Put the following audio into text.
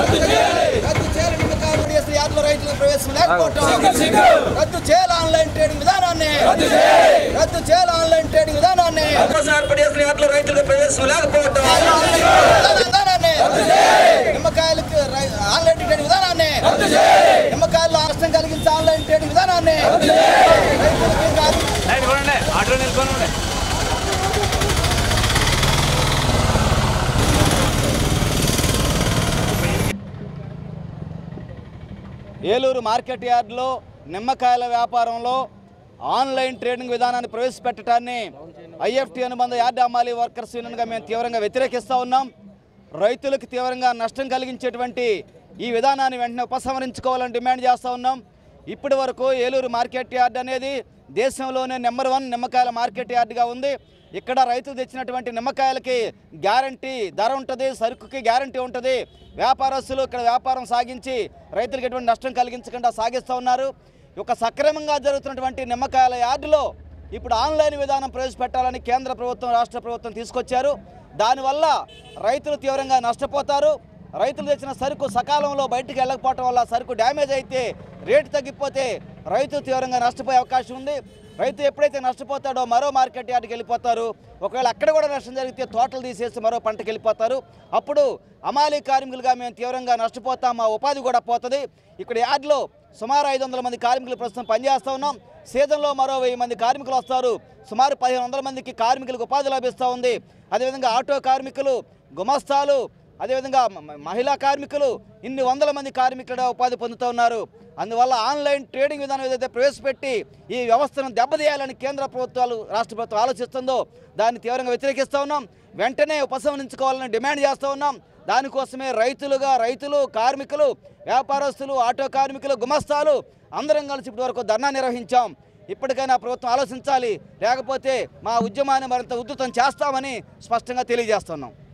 రద్దు చేయాలి నిమ్మకాయలు యార్డులో రైతుల ప్రవేశం లేకపోవటం, రద్దు చేయాలి ఆన్లైన్ ట్రేడింగ్ విధానాన్ని, రద్దు చేయాలి ఆన్లైన్ ట్రేడింగ్ విధానాన్ని, యార్డులో రైతుల ప్రవేశం లేకపోవటం విధానాన్ని, నిమ్మకాయలకు ఆన్లైన్ ట్రేడింగ్ విధానాన్ని, నిమ్మకాయల్లో నష్టం కలిగించే ఆన్లైన్ ట్రేడింగ్ విధానాన్ని ఏలూరు మార్కెట్ యార్డులో నిమ్మకాయల వ్యాపారంలో ఆన్లైన్ ట్రేడింగ్ విధానాన్ని ప్రవేశపెట్టడాన్ని ఐఎఫ్టీ అనుబంధ యార్డ్ అమ్మాలి వర్కర్స్ యూనియన్గా మేము తీవ్రంగా వ్యతిరేకిస్తూ ఉన్నాం. రైతులకు తీవ్రంగా నష్టం కలిగించేటువంటి ఈ విధానాన్ని వెంటనే ఉపసంహరించుకోవాలని డిమాండ్ చేస్తూ ఉన్నాం. ఇప్పటి వరకు ఏలూరు మార్కెట్ యార్డ్ అనేది దేశంలోనే నెంబర్ 1 నిమ్మకాయల మార్కెట్ యార్డ్గా ఉంది. ఇక్కడ రైతులు తెచ్చినటువంటి నిమ్మకాయలకి గ్యారంటీ ధర ఉంటుంది, సరుకుకి గ్యారంటీ ఉంటుంది. వ్యాపారస్తులు ఇక్కడ వ్యాపారం సాగించి రైతులకు ఎటువంటి నష్టం కలిగించకుండా సాగిస్తూ ఉన్నారు. ఒక సక్రమంగా జరుగుతున్నటువంటి నిమ్మకాయల యార్డులో ఇప్పుడు ఆన్లైన్ విధానం ప్రవేశపెట్టాలని కేంద్ర ప్రభుత్వం రాష్ట్ర ప్రభుత్వం తీసుకొచ్చారు. దానివల్ల రైతులు తీవ్రంగా నష్టపోతారు. రైతులు తెచ్చిన సరుకు సకాలంలో బయటికి వెళ్ళకపోవటం వల్ల సరుకు డ్యామేజ్ అయితే రేటు తగ్గిపోతే రైతు తీవ్రంగా నష్టపోయే అవకాశం ఉంది. రైతు ఎప్పుడైతే నష్టపోతాడో మరో మార్కెట్ యార్డ్కి వెళ్ళిపోతారు. ఒకవేళ అక్కడ కూడా నష్టం జరిగితే తోటలు తీసేసి మరో పంటకి వెళ్ళిపోతారు. అప్పుడు అమాలీ కార్మికులుగా మేము తీవ్రంగా నష్టపోతాం, మా ఉపాధి కూడా పోతుంది. ఇక్కడ యార్డ్లో సుమారు 500 మంది కార్మికులు ప్రస్తుతం పనిచేస్తూ ఉన్నాం. సీజన్లో మరో 1000 మంది కార్మికులు వస్తారు. సుమారు 1500 మందికి కార్మికులకు ఉపాధి లభిస్తూ ఉంది. అదేవిధంగా ఆటో కార్మికులు, గుమస్తాలు, అదేవిధంగా మహిళా కార్మికులు, ఇన్ని వందల మంది కార్మికులు ఉపాధి పొందుతూ ఉన్నారు. అందువల్ల ఆన్లైన్ ట్రేడింగ్ విధానం ఏదైతే ప్రవేశపెట్టి ఈ వ్యవస్థను దెబ్బతీయాలని కేంద్ర ప్రభుత్వాలు రాష్ట్ర ప్రభుత్వం ఆలోచిస్తుందో దాన్ని తీవ్రంగా వ్యతిరేకిస్తూ ఉన్నాం. వెంటనే ఉపసంహరించుకోవాలని డిమాండ్ చేస్తూ ఉన్నాం. దానికోసమే రైతులు, కార్మికులు, వ్యాపారస్తులు, ఆటో కార్మికులు, గుమస్తాలు అందరం కలిసి ఇప్పటి వరకు ధర్నా నిర్వహించాం. ఇప్పటికైనా ప్రభుత్వం ఆలోచించాలి, లేకపోతే మా ఉద్యమాన్ని మరింత ఉధృతం చేస్తామని స్పష్టంగా తెలియజేస్తున్నాం.